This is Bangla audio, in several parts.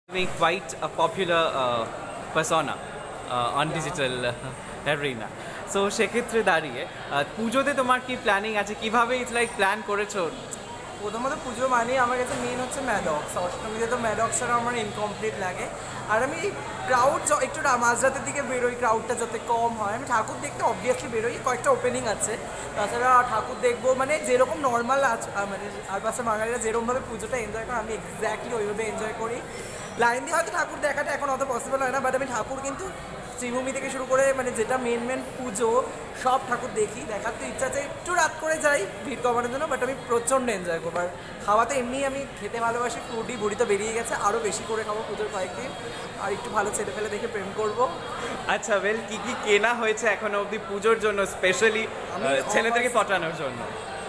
Being quite a popular persona on digital arena. So সেক্ষেত্রে দাঁড়িয়ে পুজোতে তোমার কি প্ল্যানিং আছে, কিভাবে ইটস লাইক প্ল্যান করেছো? প্রথমত পুজো মানে আমার কাছে মেন হচ্ছে ম্যাডক্স। অষ্টমীতে তো ম্যাডক্স ছাড়া আমার ইনকমপ্লিট লাগে। আর আমি ক্রাউড একটু মাঝরাতের দিকে বেরোই, ক্রাউডটা যাতে কম হয়। আমি ঠাকুর দেখতে অবভিয়াসলি বেরোই, কয়েকটা ওপেনিং আছে। তাছাড়া ঠাকুর দেখবো মানে যেরকম নর্মাল আছে মানে আর পাশে বাঙালিরা যেরকমভাবে পুজোটা এনজয় করে আমি এক্স্যাক্টলি ওইভাবে এনজয় করি। লাইন দিয়ে হয়তো ঠাকুর দেখাটা এখন অত পসিবল হয় না, বাট আমি ঠাকুর কিন্তু শ্রীভূমি থেকে শুরু করে মানে যেটা মেন পুজো সব ঠাকুর দেখার তো ইচ্ছা আছে। একটু রাত করে যাই ভিড় কমানোর জন্য, বাট আমি প্রচণ্ড এনজয় করবো। আর খাওয়াতে এমনি আমি খেতে ভালোবাসি, ফুডি বুড়ি তো বেরিয়ে গেছে, আরও বেশি করে খাবো পুজোর কয়েকদিন। আর একটু ভালো ছেলে ফেলে দেখে প্রেম করবো। আচ্ছা ওয়েল, কি কি কেনা হয়েছে এখনো অবধি পুজোর জন্য, স্পেশালি ছেলেদেরকে পটানোর জন্য?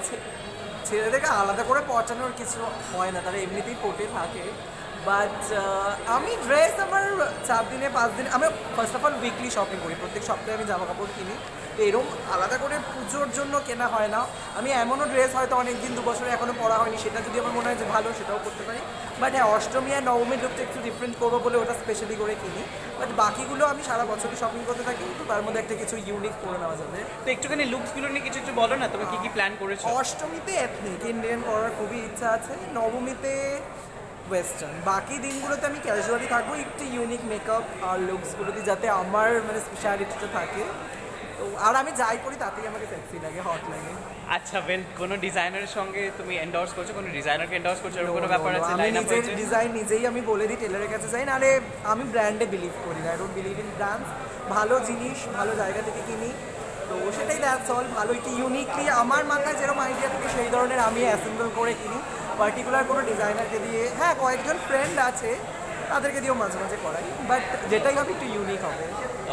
ছেলেদেরকে আলাদা করে পটানোর কিছু হয় না, তারা এমনিতেই পটে থাকে। বাট আমি ড্রেস আমার 4 দিনে 5 দিনে আমি first of all weekly shopping করি, প্রত্যেক সপ্তাহে আমি জামা কাপড় কিনি। তো এরকম আলাদা করে পুজোর জন্য কেনা হয় না। আমি এমনও ড্রেস হয়তো অনেক দিন 2 বছরে এখনও পরা হয়নি, সেটা যদি আমার মনে হয় যে ভালো সেটাও করতে পারি। বাট হ্যাঁ, অষ্টমী আর নবমীর লুকটা একটু ডিফারেন্ট করবো বলে ওটা স্পেশালি করে কিনি। বাট বাকিগুলো আমি সারা বছরই শপিং করতে থাকি, তো তার মধ্যে একটা কিছু ইউনিক করে নেওয়া যাবে। তো একটুখানি লুকসগুলো নিয়ে কিছু একটু বলো না, তুমি কি কি প্ল্যান করেছো? অষ্টমীতে এথনিক ইন্ডিয়ান করার খুবই ইচ্ছা আছে, নবমীতে ওয়েস্টার্ন। বাকি দিনগুলোতে আমি ক্যাজুয়ালি থাকবো, একটু ইউনিক মেকআপ আর লুকসগুলোতে যাতে আমার মানে স্পেশালিটিটা থাকে। তো আর আমি যাই করি তাতেই আমাকে সেক্সি লাগে, হট লাগে। আচ্ছা ওয়েল, কোনো ডিজাইনারের সঙ্গে তুমি এন্ডোর্স করছো, কোনো ডিজাইনারকে এন্ডোর্স করছো, এরকম কোনো ব্যাপার আছে? আমি নিজের ডিজাইন নিজেই আমি বলে দিই টেলারের কাছে যাই, নাহলে আমি ব্র্যান্ডে বিলিভ করি না। I don't believe in brands. ভালো জিনিস ভালো জায়গা থেকে কিনি, তো সেটাই দ্যাটস অল। ভালো একটু ইউনিকলি আমার মাথায় যেরকম আইডিয়া থাকে সেই ধরনের আমি অ্যাসেম্বল করে কিনি, পার্টিকুলার কোনো ডিজাইনারকে দিয়ে। হ্যাঁ, কয়েকজন ফ্রেন্ড আছে তাদেরকে দিয়েও মাঝে মাঝে করাই, বাট যেটাই হবে একটু ইউনিক হবে।